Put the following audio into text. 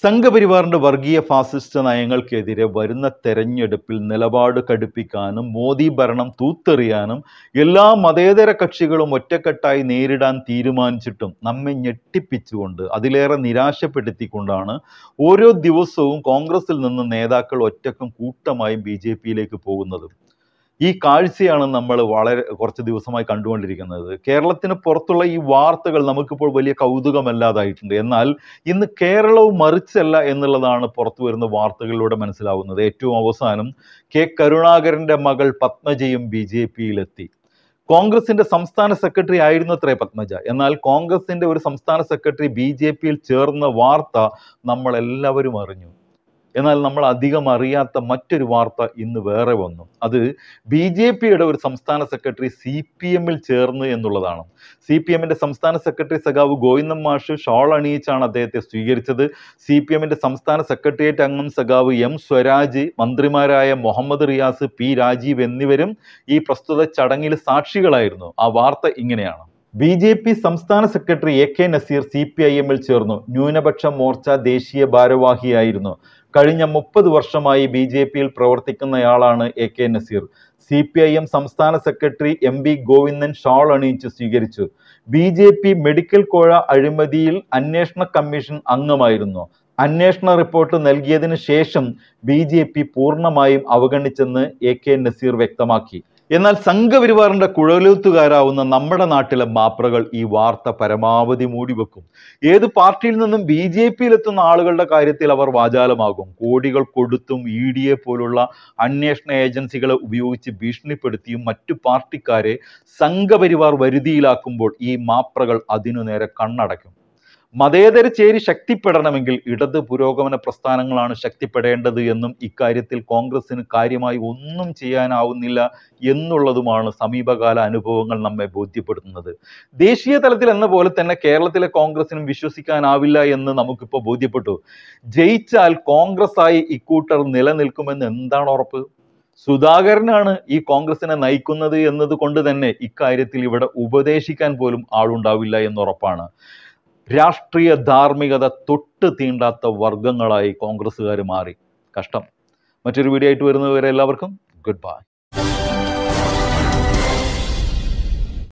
സംഘപരിവാറിന്റെ വർഗീയ ഫാസിസ്റ്റ് നയങ്ങൾക്കെതിരെ വരുന്ന തെരഞ്ഞെടുപ്പിൽ നിലപാട് കടുപ്പിക്കാനും മോദി ഭരണം തൂത്തെറിയാനും എല്ലാ മതേതര കക്ഷികളും ഒറ്റക്കെട്ടായി നേരിടാൻ തീരുമാനിച്ചിട്ടും നമ്മെ ഞെട്ടിപ്പിച്ചുകൊണ്ട് അതിലേറെ നിരാശപ്പെടുത്തിക്കൊണ്ടാണ് ഓരോ ദിവസവും കോൺഗ്രസിൽ നിന്ന് നേതാക്കൾ ഒറ്റക്കും കൂട്ടമായും BJP-യിലേക്ക് പോകുന്നത്. ഈ കാഴ്ചയാണ് നമ്മൾ കുറച്ച് ദിവസമായി കണ്ടുകൊണ്ടിരിക്കുന്നത്. കേരളത്തിന് പുറത്തുള്ള ഈ വാർത്തകൾ നമുക്കിപ്പോൾ വലിയ കൗതുകമല്ലാതായിട്ടുണ്ട്. എന്നാൽ ഇന്ന് കേരളവും മറിച്ചല്ല എന്നുള്ളതാണ് പുറത്തു വരുന്ന വാർത്തകളിലൂടെ മനസ്സിലാവുന്നത്. ഏറ്റവും അവസാനം കരുണാകരന്റെ മകൾ പത്മജയും BJP-യിലെത്തി. കോൺഗ്രസിന്റെ സംസ്ഥാന സെക്രട്ടറി ആയിരുന്നത്രേ പത്മജ. എന്നാൽ കോൺഗ്രസിന്റെ ഒരു സംസ്ഥാന സെക്രട്ടറി BJP-യിൽ ചേർന്ന വാർത്ത നമ്മൾ എല്ലാവരും അറിഞ്ഞു. എന്നാൽ നമ്മൾ അധികം അറിയാത്ത മറ്റൊരു വാർത്ത ഇന്ന് വേറെ വന്നു. അത് BJP-യുടെ ഒരു സംസ്ഥാന സെക്രട്ടറി CPM-ൽ ചേർന്നു എന്നുള്ളതാണ്. CPM-ന്റെ സംസ്ഥാന സെക്രട്ടറി സഖാവ് ഗോവിന്ദൻ മാഷ് ഷാൾ അണിയിച്ചാണ് അദ്ദേഹത്തെ സ്വീകരിച്ചത്. CPM-ന്റെ സംസ്ഥാന സെക്രട്ടേറിയറ്റ് അംഗം സഖാവ് M സ്വരാജ്, മന്ത്രിമാരായ മുഹമ്മദ് റിയാസ്, P രാജീവ് എന്നിവരും ഈ പ്രസ്തുത ചടങ്ങിൽ സാക്ഷികളായിരുന്നു. ആ വാർത്ത ഇങ്ങനെയാണ്: BJP സംസ്ഥാന സെക്രട്ടറി AK നസീർ CPIM-ൽ ചേർന്നു. ന്യൂനപക്ഷ മോർച്ച ദേശീയ ഭാരവാഹിയായിരുന്നു. കഴിഞ്ഞ 30 വർഷമായി BJP-യിൽ പ്രവർത്തിക്കുന്നയാളാണ് AK നസീർ. CPIM സംസ്ഥാന സെക്രട്ടറി MV ഗോവിന്ദൻ ഷാൾ അണിയിച്ച് സ്വീകരിച്ചു. BJP മെഡിക്കൽ കോഴ അഴിമതിയിൽ അന്വേഷണ കമ്മീഷൻ അംഗമായിരുന്നു. അന്വേഷണ റിപ്പോർട്ട് നൽകിയതിനു ശേഷം BJP പൂർണ്ണമായും അവഗണിച്ചെന്ന് AK നസീർ വ്യക്തമാക്കി. എന്നാൽ സംഘപരിവാറിന്റെ കുഴലൂത്തുകാരാവുന്ന നമ്മുടെ നാട്ടിലെ മാപ്രകൾ ഈ വാർത്ത പരമാവധി മൂടിവെക്കും. ഏത് പാർട്ടിയിൽ നിന്നും BJP-യിലെത്തുന്ന ആളുകളുടെ കാര്യത്തിൽ അവർ വാചാലമാകും. കോടികൾ കൊടുത്തും ED പോലുള്ള അന്വേഷണ ഏജൻസികളെ ഉപയോഗിച്ച് ഭീഷണിപ്പെടുത്തിയും മറ്റു പാർട്ടിക്കാരെ സംഘപരിവാർ വരുതിയിലാക്കുമ്പോൾ ഈ മാപ്രകൾ അതിനു നേരെ കണ്ണടയ്ക്കും. മതേതര ചേരി ശക്തിപ്പെടണമെങ്കിൽ ഇടത് പുരോഗമന പ്രസ്ഥാനങ്ങളാണ് ശക്തിപ്പെടേണ്ടത് എന്നും ഇക്കാര്യത്തിൽ കോൺഗ്രസിന് കാര്യമായി ഒന്നും ചെയ്യാനാവുന്നില്ല എന്നുള്ളതുമാണ് സമീപകാല അനുഭവങ്ങൾ നമ്മെ ബോധ്യപ്പെടുത്തുന്നത്. ദേശീയ തലത്തിൽ എന്ന പോലെ തന്നെ കേരളത്തിലെ കോൺഗ്രസിനും വിശ്വസിക്കാനാവില്ല എന്ന് നമുക്കിപ്പോൾ ബോധ്യപ്പെട്ടു. ജയിച്ചാൽ കോൺഗ്രസ് ആയി ഇക്കൂട്ടർ നിലനിൽക്കുമെന്ന് എന്താണ് ഉറപ്പ്? സുധാകരനാണ് ഈ കോൺഗ്രസിനെ നയിക്കുന്നത് എന്നത് കൊണ്ട് തന്നെ ഇക്കാര്യത്തിൽ ഇവിടെ ഉപദേശിക്കാൻ പോലും ആളുണ്ടാവില്ല എന്നുറപ്പാണ്. രാഷ്ട്രീയ ധാർമ്മികത തൊട്ട് തീണ്ടാത്ത വർഗങ്ങളായി കോൺഗ്രസ്സുകാർ മാറി. കഷ്ടം. മറ്റൊരു വീഡിയോ ആയിട്ട് വരുന്നവരെ എല്ലാവർക്കും ഗുഡ് ബൈ.